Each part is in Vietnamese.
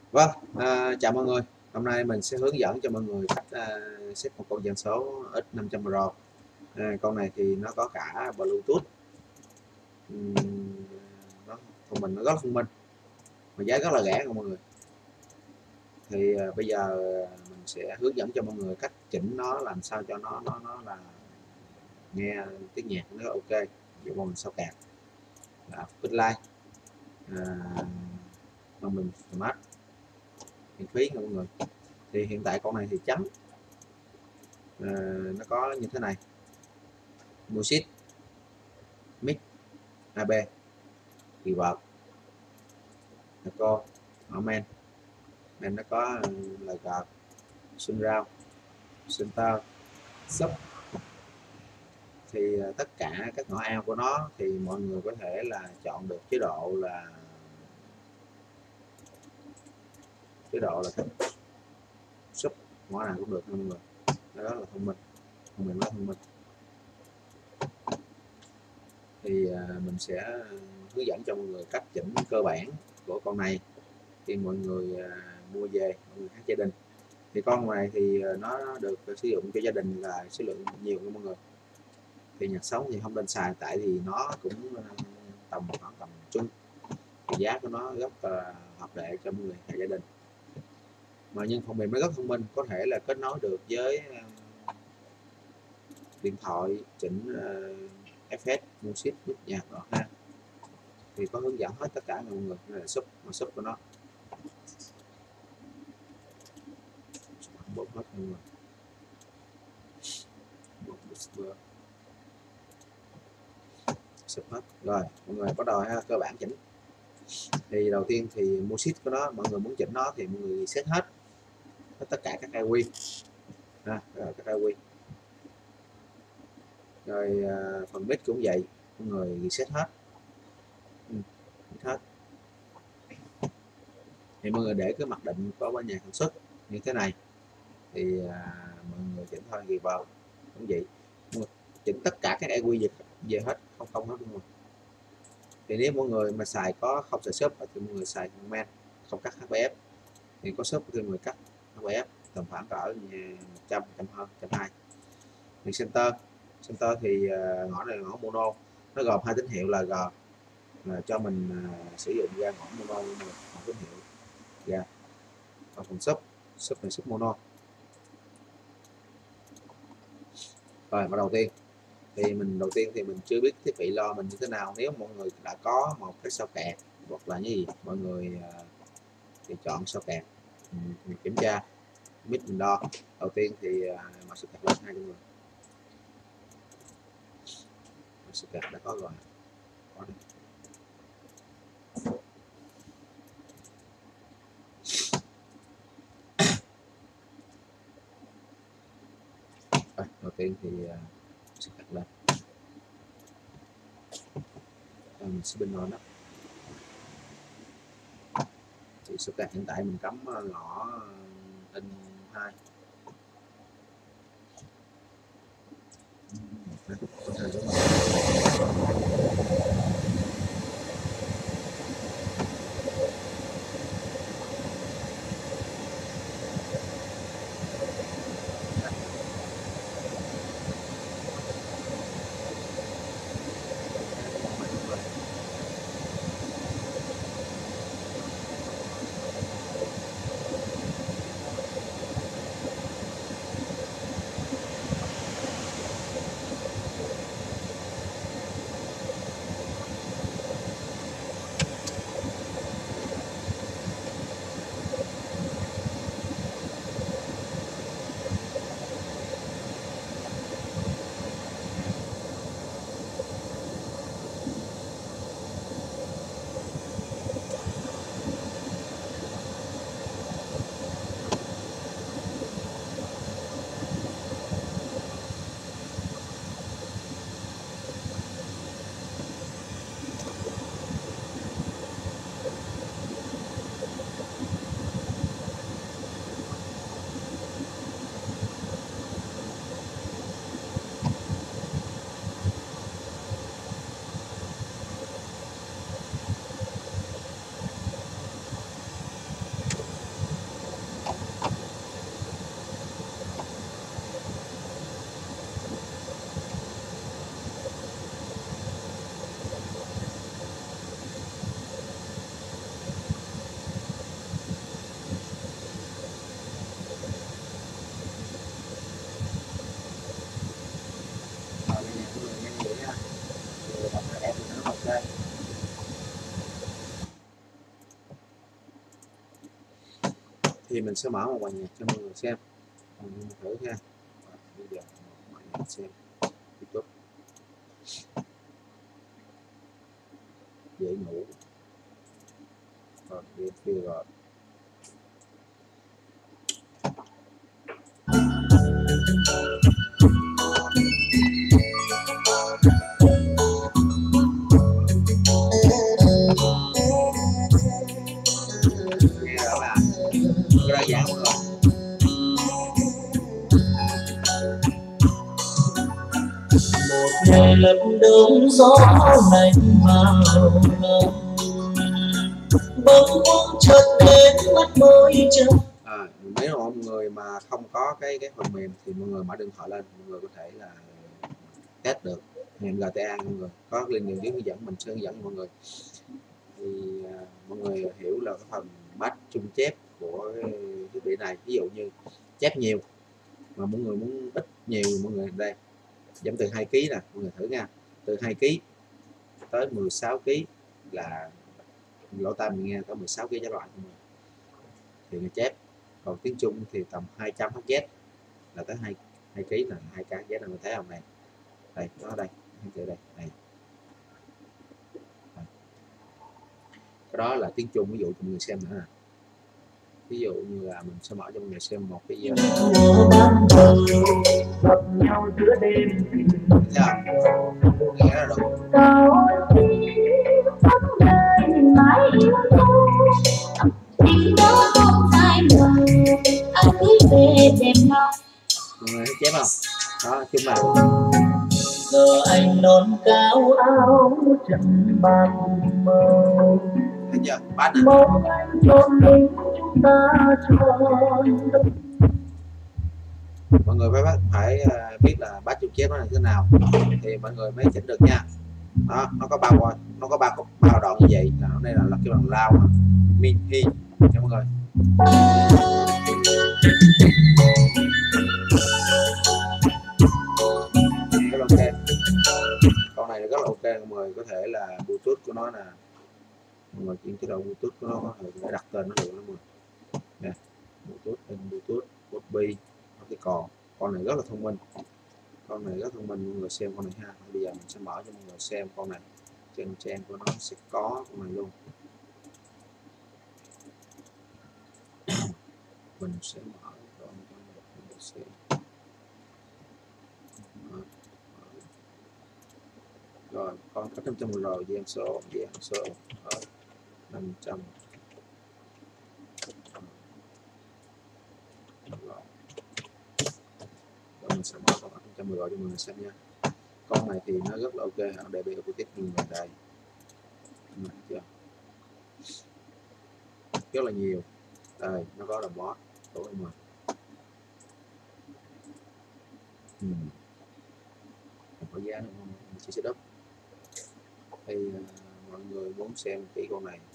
Vâng, chào mọi người. Hôm nay mình sẽ hướng dẫn cho mọi người cách xếp một con dàn số X500 Pro. Con này thì nó có cả Bluetooth, nó thông minh, nó rất là thông minh, mà giá rất là rẻ nha mọi người. Thì bây giờ mình sẽ hướng dẫn cho mọi người cách chỉnh nó làm sao cho nó là nghe tiếng nhạc nó ok. Dụ mình sao cạc là Spotlight, mà mình smart miễn phí nha mọi người. Thì hiện tại con này thì chấm nó có như thế này: Music, Mic, AB, Reverb, Echo, Men. Men nó có lời gợt, surround, center, sub. Thì tất cả các ngõ ao của nó thì mọi người có thể là chọn được chế độ là thích sub, ngõ nào cũng được nha mọi người. Nó rất là thông minh, rất thông minh. Thì mình sẽ hướng dẫn cho mọi người cách chỉnh cơ bản của con này khi mọi người mua về, mọi người hát gia đình. Thì con này thì nó được sử dụng cho gia đình là số lượng nhiều nha mọi người. Thì nhạc sống thì không nên xài, tại vì nó cũng khoảng tầm trung, thì giá của nó rất là hợp lệ cho mọi người và gia đình. Mà nhưng phần mềm nó rất thông minh, có thể là kết nối được với điện thoại, chỉnh effect, music, mic nhạc rồi ha. Thì có hướng dẫn hết tất cả mọi người. Đây là sub của nó, bấm hết mọi người. Sub hết rồi mọi người bắt đầu ha. Cơ bản chỉnh thì đầu tiên thì music của nó, mọi người muốn chỉnh nó thì mọi người set hết tất cả các IQ các IQ. Rồi phần mic cũng vậy, mọi người reset hết. Hết thì mọi người để cái mặc định có bên nhà sản xuất như thế này thì mọi người chỉnh thôi. Gì vào cũng vậy, chỉnh tất cả các IQ về hết, không hết luôn. Thì nếu mọi người mà xài có không xài sub thì mọi người xài men không cắt HPF, thì có sub thì mọi người cắt HPF tầm khoảng cỡ 100, 120. Thì center thì ngõ này là ngõ mono, nó gồm hai tín hiệu là G, là cho mình sử dụng ra ngõ mono, một tín hiệu ra. Còn phần sub này sub mono. Rồi đầu tiên thì mình chưa biết thiết bị lo mình như thế nào. Nếu mọi người đã có một cái sao kẹt hoặc là gì, mọi người thì chọn sao kẹt. Mình kiểm tra mic mình đo. Đầu tiên thì mở sao kẹt lên 200 người. Sao kẹt đã có rồi. Đầu tiên thì sao kẹt lên. Mình sẽ bên nó thì sao kẹt hiện tại mình cắm ngõ in 2. thì mình sẽ mở một bài nhạc cho mọi người xem, mình thử ha. Bây giờ mọi người xem YouTube dễ ngủ rồi đêm khuya rồi. Nghe rõ là đơn giản mọi người. Một ngày lấp đông gió lạnh vào bóng quang chợt đến mắt môi trăng. Mấy mọi người mà không có cái phần mềm thì mọi người mở điện thoại lên, mọi người có thể là test được hẹn GTA, mọi người có link đường dưới hướng dẫn, mình sẽ hướng dẫn mọi người. Thì mọi người hiểu là cái phần bắt chung chép của cái thiết bị này, ví dụ như chép nhiều mà mọi người muốn ít nhiều, mọi người đây giảm từ 2 kg nè, mọi người thử nha, từ 2 kg tới 16 kg là lỗ tai mình nghe có 16 kg trở lại thì người chép. Còn tiếng Trung thì tầm 200 Hz là tới 2 kg là 2 kg Hz, là mình thấy không này, đây nó đây đây này. Cái đó là tiếng Trung, ví dụ cho mọi người xem nữa nè, ví dụ như là mình sẽ mở cho mọi người xem một cái video nghe nó được. Mọi người thấy chép không? Đó, chung là Giờ anh nón cao áo trắng bạc màu. thấy chưa? Bắt nè. Mong anh cho mình chúng ta tròn. Mọi người phải biết là bát chung chép nó là thế nào thì mọi người mới chỉnh được nha. Đó, nó có ba đoạn như vậy, là đây là cái bằng lao min hi nha mọi người. Rất là ok, con này rất là ok, mọi người có thể là Bluetooth của nó nè, mọi người chuyển chế độ Bluetooth của nó có thể đặt tên nó được đó mọi người nè, Bluetooth Bobby cái con này rất là thông minh, con này rất thông minh, mọi người xem con này ha. Bây giờ mình sẽ mở cho mọi người xem con này, trên trang của nó sẽ có con này luôn. Mình sẽ mở cho mọi người xem. Rồi con có 500 rồi, gian số ở 500 rồi. Mình sẽ mở con 510 rồi cho mọi người xem nha. Con này thì nó rất là ok, ở đây bây giờ tôi tiếp như vậy đây, chưa? Rất là nhiều đây, nó có là bot tối mà không có giá nữa, mình chỉ setup thì mọi người muốn xem kỹ con này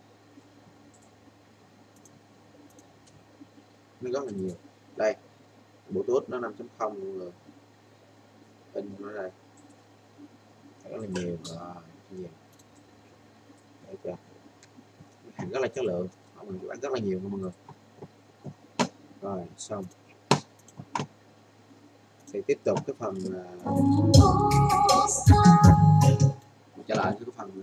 nó rất là nhiều. Đây Bluetooth nó 5.0 mọi người, in nó đây rất là nhiều nhiều. Đấy chưa? Hàng rất là chất lượng, mình bán rất là nhiều nha mọi người. Rồi xong thì tiếp tục cái phần trở lại cái phần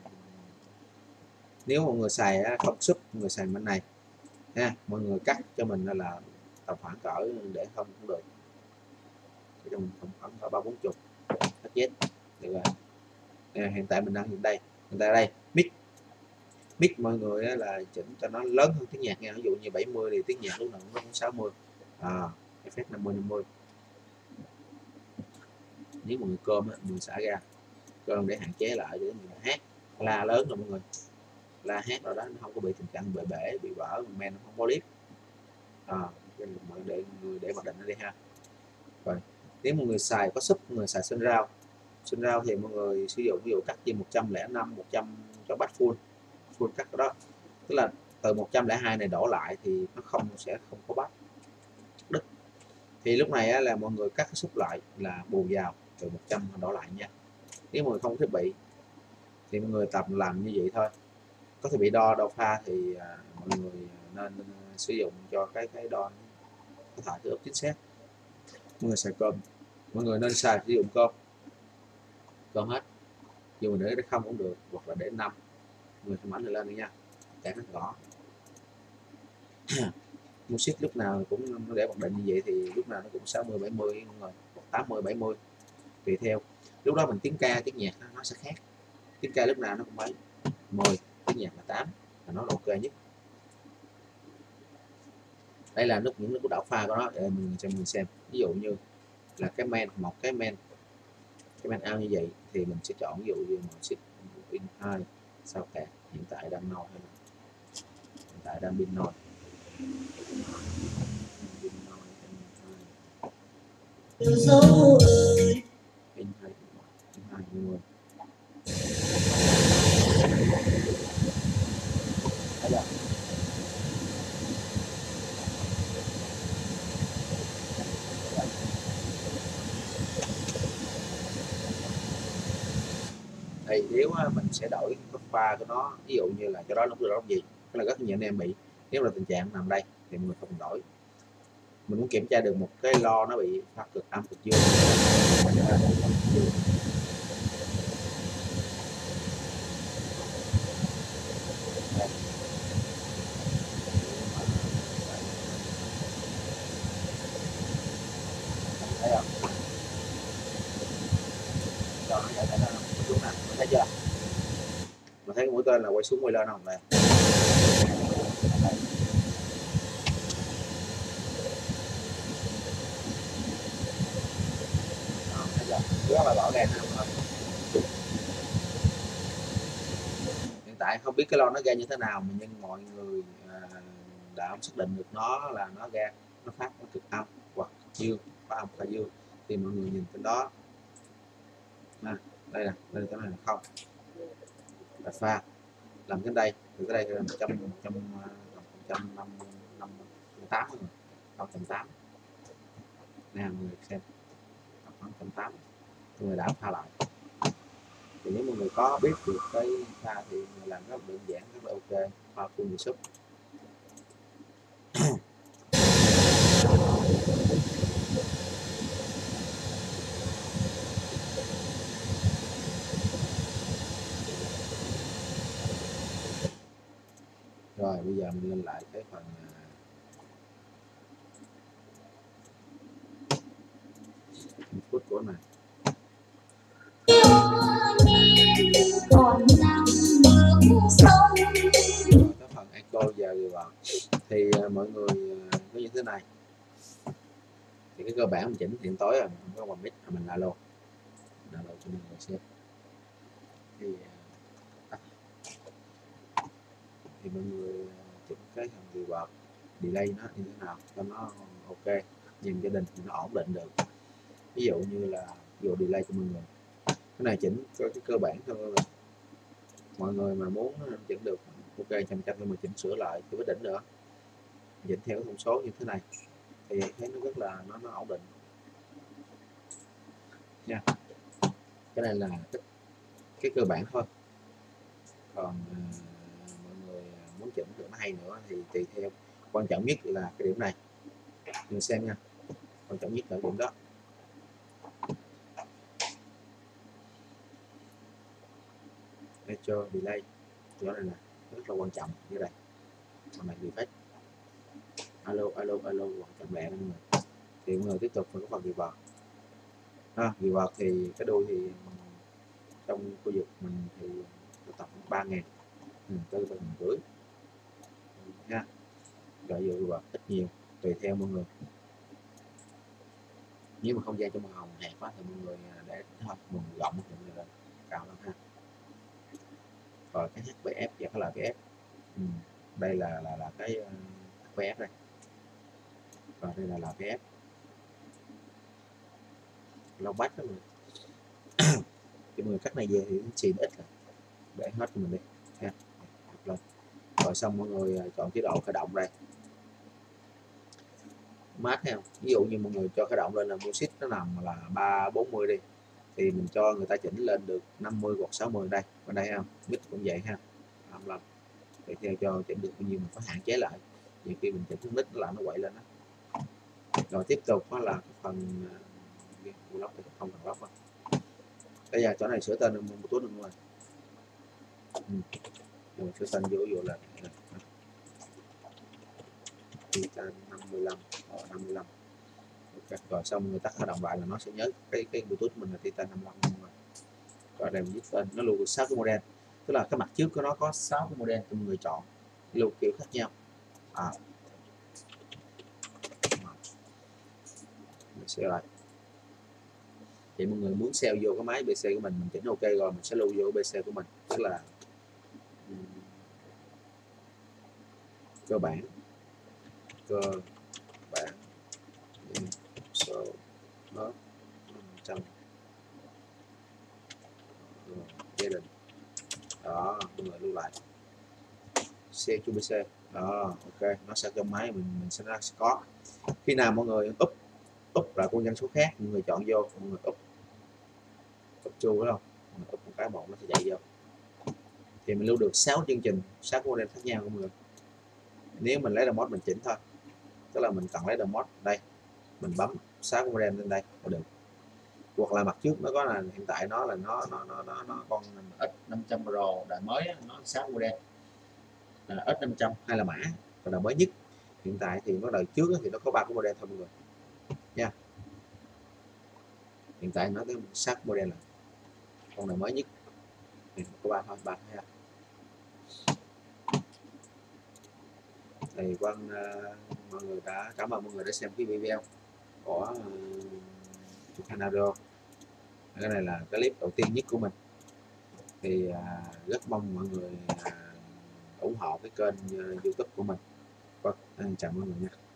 nếu mọi người xài không sub, mọi người xài bên này ha, mọi người cắt cho mình là tầm khoảng cỡ để không cũng được, cho mình tầm khoảng cỡ 340 Hz được rồi. Hiện tại mình đang hiện đây, mic mọi người là chỉnh cho nó lớn hơn tiếng nhạc nha, ví dụ như 70 thì tiếng nhạc lúc nào cũng 60, effect 50-50. Nếu mọi người cơm mình xả ra cơm để hạn chế lại để mình hát la lớn rồi mọi người, la hát rồi đó nó không có bị tình trạng bể bị vỡ men, không có clip. Để mặc định nó đi ha. Rồi nếu mọi người xài có sub, mọi người xài sinh rau thì mọi người sử dụng ví dụ cắt trên 105 100 cho bắt full cắt đó, tức là từ 102 này đổ lại thì nó sẽ không có bắt đứt, thì lúc này là mọi người cắt cái sub lại là bù vào từ 100 đổ lại nha. Nếu mọi người không có thiết bị thì mọi người tập làm như vậy thôi, có thể bị đo pha thì mọi người nên sử dụng cho cái đo có thể ướp chính xác. Mọi người xài cơm, mọi người nên sử dụng cơm hết, dù để không cũng được, hoặc là để 5 người thêm ảnh lên đi nha, để nó gõ. Music lúc nào cũng nó để mặc định như vậy thì lúc nào nó cũng 60 70 mọi người, hoặc 80 70 tùy theo. Lúc đó mình tiếng ca tiếng nhạc nó sẽ khác, tiếng ca lúc nào nó cũng mấy 10, tiếng nhạc là 8 là nó là ok nhất. Đây là những nút đảo pha của nó để mình cho mình xem. Ví dụ như là cái main out như vậy thì mình sẽ chọn ví dụ như màu xích pin 2 sao cả, hiện tại đang nồi hay là hiện tại đang pin nồi, dấu ơi pin 2 20. Thì nếu mình sẽ đổi cái pha của nó, ví dụ như là cho đó lúc gì, cái là rất nhiều anh em bị, nếu là tình trạng nằm đây thì mình không đổi. Mình muốn kiểm tra được một cái lo nó bị pha cực âm cực dương, thấy không? Cho nó vậy thấy nó xuống nè, mình thấy chưa? Mình thấy cái mũi tên là quay xuống quay lên không này. Rất là rõ ràng. Hiện tại không biết cái lo nó ra như thế nào, nhưng mọi người đã không xác định được nó là nó ra nó phát nó cực âm hoặc dương, phát âm và dương, thì mọi người nhìn trên đó đây là cái này là không, là pha làm đến đây từ cái đây là 158 rồi, 108 nè mọi người xem, 108 mọi người đã pha lại. Thì nếu mọi người có biết được cái pha thì người làm rất đơn giản, rất là ok, pha full sub. Rồi bây giờ mình lên lại cái phần input của này, còn nằm bước sông. cái phần echo giờ vào thì mọi người có như thế này. Thì cái cơ bản mình chỉnh hiện tối rồi, mình không có mic mình alo cho mọi người xem. Thì mọi người chỉnh cái thằng reverb delay nó như thế nào cho nó ok, nhìn gia đình thì nó ổn định được. Ví dụ như là delay của mọi người, cái này chỉnh cái cơ bản thôi, mọi người mà muốn chỉnh được ok 100% thì mình chỉnh sửa lại cái quyết định nữa, chỉnh theo cái thông số như thế này thì thấy nó rất là nó ổn định nha. Cái này là cái cơ bản thôi, còn mọi người muốn chỉnh được nó hay nữa thì tùy theo. Quan trọng nhất là cái điểm này mình xem nha, quan trọng nhất là điểm đó. Echo delay chỗ này là rất là quan trọng như đây, còn này effect alo quan trọng lẹ mọi người. Thì mọi người tiếp tục với cái phần reverb reverb thì cái đuôi thì trong khu vực mình thì tầm 3.000 tới 3.500 nha. Rồi reverb ít nhiều tùy theo mọi người, nếu mà không gian trong màu hồng hẹp quá thì mọi người để thôi mình rộng thì là cao lắm ha. Rồi cái HPF và cái LPF, đây là cái HPF đây, và đây là LPF long bách đó mọi người cắt này về thì xịn ít rồi, để hết cho mình đi ha. Rồi xong mọi người chọn chế độ khởi động đây, mát ha. Ví dụ như mọi người cho khởi động lên là music nó nằm là 340 đi, thì mình cho người ta chỉnh lên được 50 hoặc 60 đây, bên đây không, mic cũng vậy ha, 55 để theo cho chỉnh được bao nhiêu mình phải hạn chế lại, nhiều khi mình chỉnh con nít nó làm nó quậy lên đó. Rồi tiếp tục đó là cái phần lóc thì không cần lóc đâu. Bây giờ chỗ này sửa tên một túi luôn rồi. Rồi sửa tên vô là Titan 55 55. Ok. Rồi xong người tắt hoạt động lại là nó sẽ nhớ cái Bluetooth mình là Titan 55 rồi. Rồi đây mình viết tên nó luôn 6 cái model, tức là cái mặt trước của nó có 6 cái model cho mọi người chọn lưu kiểu khác nhau. Mình sẽ lại thì mọi người muốn sell vô cái máy PC của mình chỉnh ok rồi mình sẽ lưu vô PC của mình, tức là cơ bản số nó 500 gia đình đó, mọi người lưu lại xe cho PC đó. Ok, nó sẽ trong máy mình sẽ có khi nào mọi người úp lại con dân số khác mọi người chọn vô, mọi người úp chu phải không, mình úp một cái một nó sẽ chạy vô thì mình lưu được 6 chương trình 6 model khác nhau của mọi người. Nếu mình lấy remote mình chỉnh thôi, tức là mình cần lấy remote đây mình bấm 6 model lên đây là được, hoặc là mặt trước nó có là hiện tại nó là nó con X500 Pro đời mới nó 6 model X500 hay là mã và đời mới nhất. Hiện tại thì nó đời trước thì nó có 3 cái model thôi mọi người nha. Hiện tại nó tới 6 model là con đời mới nhất thì có 3 thôi, 3 ha. Thì mọi người đã cảm ơn mọi người đã xem cái video của Canado. Cái này là cái clip đầu tiên nhất của mình thì rất mong mọi người ủng hộ cái kênh YouTube của mình. Vâng, chào mọi người nha.